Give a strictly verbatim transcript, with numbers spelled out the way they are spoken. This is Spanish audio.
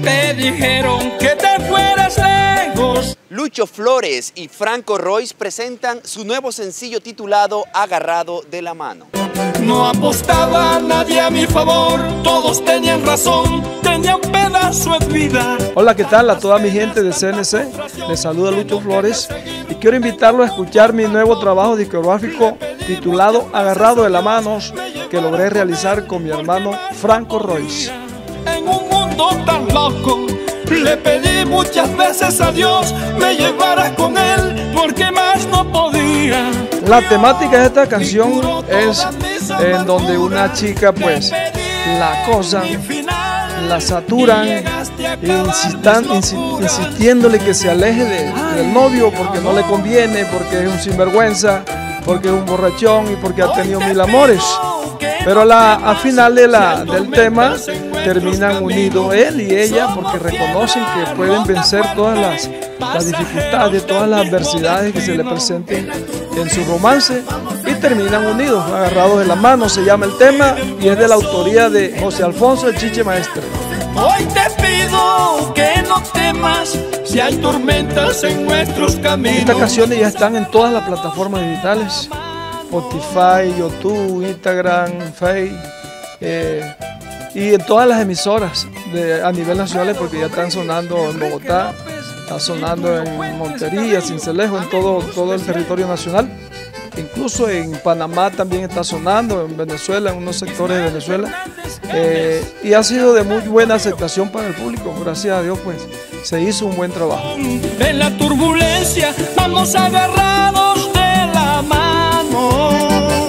te dijeron que te fueras lejos. Lucho Flores y Franco Royce presentan su nuevo sencillo titulado Agarrado de la Mano. No apostaba nadie a mi favor, todos tenían razón, tenían pedazo de vida. Hola, ¿qué tal a toda mi gente de C N C? Les saluda Lucho Flores y quiero invitarlos a escuchar mi nuevo trabajo discográfico titulado Agarrado de la Mano, que logré realizar con mi hermano Franco Royce. En un mundo tan loco, le pedí muchas veces a Dios me llevara con él, porque más no podía. La temática de esta canción es en donde una chica pues la acosan, la saturan, insistan, insi- insistiéndole que se aleje de, del novio porque no le conviene, porque es un sinvergüenza, porque es un borrachón y porque ha tenido mil amores. Pero la, al final de la, del tema terminan unidos él y ella porque reconocen que pueden vencer todas las, las dificultades, todas las adversidades que se le presenten en su romance y terminan unidos, agarrados de la mano. Se llama el tema y es de la autoría de José Alfonso El Chiche Maestre. Hoy te pido que no temas si hay tormentas en nuestros caminos. Estas canciones ya están en todas las plataformas digitales: Spotify, YouTube, Instagram, Facebook, eh, y en todas las emisoras de, a nivel nacional, porque ya están sonando en Bogotá, está sonando en Montería, Sincelejo, en todo, todo el territorio nacional. Incluso en Panamá también está sonando, en Venezuela, en unos sectores de Venezuela, eh, y ha sido de muy buena aceptación para el público. Gracias a Dios, pues se hizo un buen trabajo. En la turbulencia vamos agarrados de la mano.